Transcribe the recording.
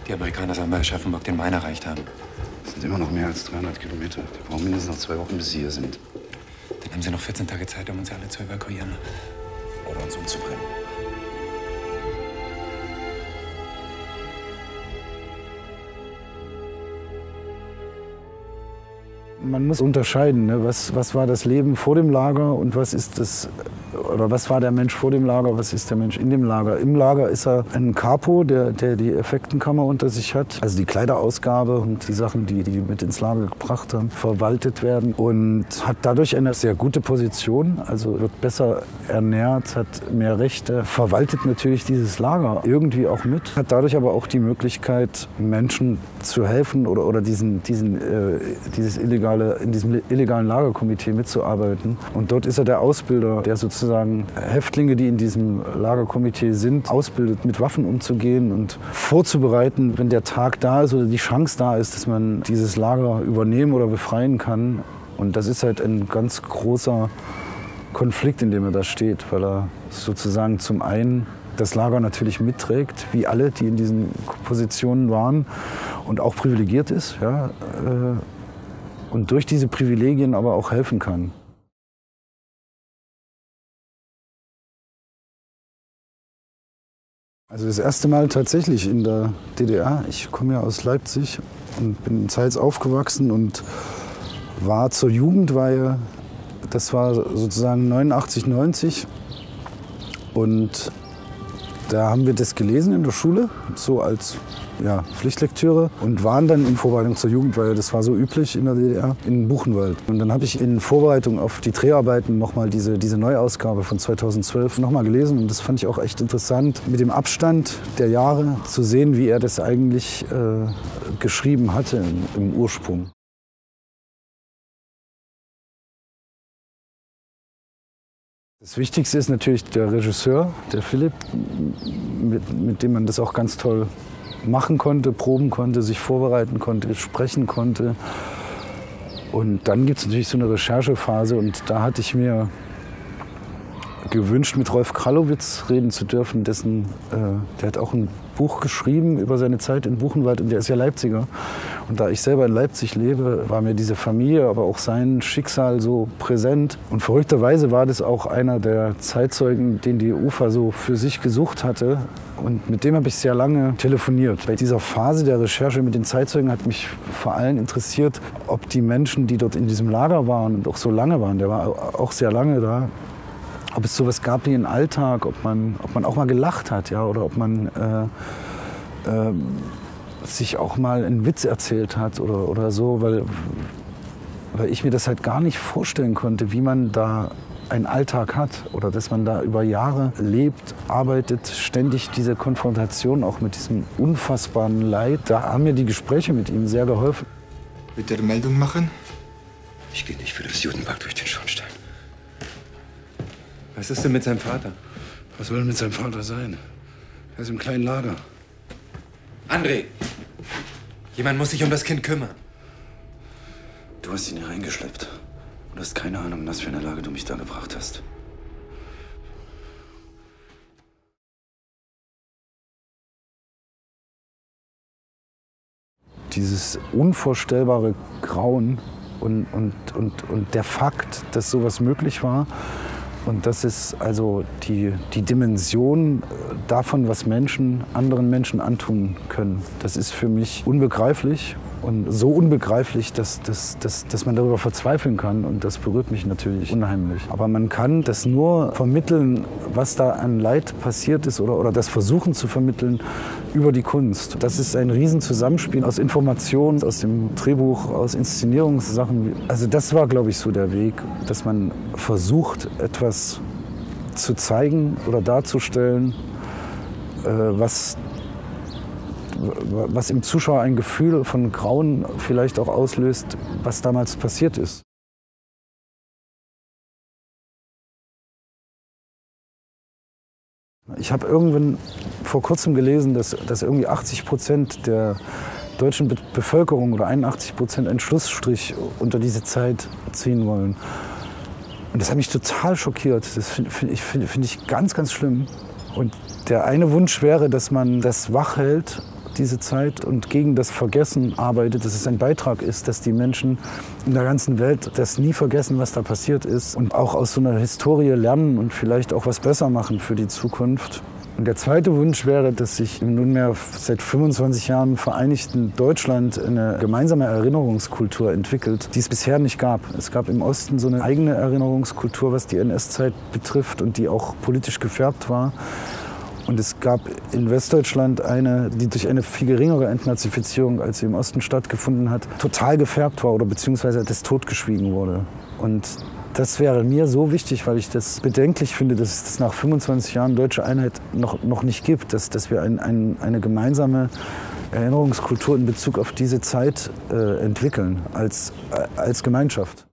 Die Amerikaner sollen bei Aschaffenburg den Main erreicht haben. Das sind immer noch mehr als 300 Kilometer. Die brauchen mindestens noch 2 Wochen, bis sie hier sind. Dann haben sie noch 14 Tage Zeit, um uns alle zu evakuieren. Oder uns umzubringen. Man muss unterscheiden, ne? Was war das Leben vor dem Lager und was ist das, oder was war der Mensch vor dem Lager, was ist der Mensch in dem Lager. Im Lager ist er ein Capo, der die Effektenkammer unter sich hat, also die Kleiderausgabe und die Sachen, die mit ins Lager gebracht haben, verwaltet werden und hat dadurch eine sehr gute Position, also wird besser ernährt, hat mehr Rechte, verwaltet natürlich dieses Lager irgendwie auch mit, hat dadurch aber auch die Möglichkeit, Menschen zu helfen oder in diesem illegalen Lagerkomitee mitzuarbeiten. Und dort ist er der Ausbilder, der sozusagen Häftlinge, die in diesem Lagerkomitee sind, ausbildet, mit Waffen umzugehen und vorzubereiten, wenn der Tag da ist oder die Chance da ist, dass man dieses Lager übernehmen oder befreien kann. Und das ist halt ein ganz großer Konflikt, in dem er da steht, weil er sozusagen zum einen das Lager natürlich mitträgt, wie alle, die in diesen Positionen waren und auch privilegiert ist, ja, und durch diese Privilegien aber auch helfen kann. Also das erste Mal tatsächlich in der DDR. Ich komme ja aus Leipzig und bin in Zeitz aufgewachsen und war zur Jugendweihe, das war sozusagen 89, 90. Und da haben wir das gelesen in der Schule, so als Pflichtlektüre und waren dann in Vorbereitung zur Jugendweihe, das war so üblich in der DDR, in Buchenwald. Und dann habe ich in Vorbereitung auf die Dreharbeiten nochmal diese Neuausgabe von 2012 nochmal gelesen und das fand ich auch echt interessant, mit dem Abstand der Jahre zu sehen, wie er das eigentlich geschrieben hatte im Ursprung. Das Wichtigste ist natürlich der Regisseur, der Philipp, mit dem man das auch ganz toll machen konnte, proben konnte, sich vorbereiten konnte, sprechen konnte. Und dann gibt es natürlich so eine Recherchephase und da hatte ich mir gewünscht, mit Rolf Krallowitz reden zu dürfen. Der hat auch ein Buch geschrieben über seine Zeit in Buchenwald und der ist ja Leipziger. Und da ich selber in Leipzig lebe, war mir diese Familie, aber auch sein Schicksal so präsent. Und verrückterweise war das auch einer der Zeitzeugen, den die UFA so für sich gesucht hatte. Und mit dem habe ich sehr lange telefoniert. Bei dieser Phase der Recherche mit den Zeitzeugen hat mich vor allem interessiert, ob die Menschen, die dort in diesem Lager waren und auch so lange waren, der war auch sehr lange da, ob es sowas gab wie einen Alltag, ob man auch mal gelacht hat, ja, oder ob man sich auch mal einen Witz erzählt hat oder so, weil ich mir das halt gar nicht vorstellen konnte, wie man da einen Alltag hat oder dass man da über Jahre lebt, arbeitet, ständig diese Konfrontation auch mit diesem unfassbaren Leid. Da haben mir die Gespräche mit ihm sehr geholfen. Bitte eine Meldung machen? Ich gehe nicht für das Judenpack durch den Schornstein. Was ist denn mit seinem Vater? Was soll denn mit seinem Vater sein? Er ist im kleinen Lager. André! Jemand muss sich um das Kind kümmern. Du hast ihn hier reingeschleppt. Du hast keine Ahnung, in was für eine Lage du mich da gebracht hast. Dieses unvorstellbare Grauen und der Fakt, dass sowas möglich war und das ist also die Dimension davon, was Menschen anderen Menschen antun können. Das ist für mich unbegreiflich und so unbegreiflich, dass man darüber verzweifeln kann und das berührt mich natürlich unheimlich. Aber man kann das nur vermitteln, was da an Leid passiert ist oder das versuchen zu vermitteln über die Kunst. Das ist ein Riesenzusammenspiel aus Informationen, aus dem Drehbuch, aus Inszenierungssachen. Also das war, glaube ich, so der Weg, dass man versucht, etwas zu zeigen oder darzustellen, was im Zuschauer ein Gefühl von Grauen vielleicht auch auslöst, was damals passiert ist. Ich habe irgendwann vor kurzem gelesen, dass irgendwie 80% der deutschen Bevölkerung oder 81% einen Schlussstrich unter diese Zeit ziehen wollen. Und das hat mich total schockiert. Das finde ich ganz, ganz schlimm. Und der eine Wunsch wäre, dass man das wach hält, diese Zeit und gegen das Vergessen arbeitet, dass es ein Beitrag ist, dass die Menschen in der ganzen Welt das nie vergessen, was da passiert ist und auch aus so einer Historie lernen und vielleicht auch was besser machen für die Zukunft. Und der zweite Wunsch wäre, dass sich im nunmehr seit 25 Jahren vereinigten Deutschland eine gemeinsame Erinnerungskultur entwickelt, die es bisher nicht gab. Es gab im Osten so eine eigene Erinnerungskultur, was die NS-Zeit betrifft und die auch politisch gefärbt war. Und es gab in Westdeutschland eine, die durch eine viel geringere Entnazifizierung, als sie im Osten stattgefunden hat, total gefärbt war oder beziehungsweise das totgeschwiegen wurde. Und das wäre mir so wichtig, weil ich das bedenklich finde, dass es das nach 25 Jahren deutsche Einheit noch nicht gibt, dass wir eine gemeinsame Erinnerungskultur in Bezug auf diese Zeit entwickeln als Gemeinschaft.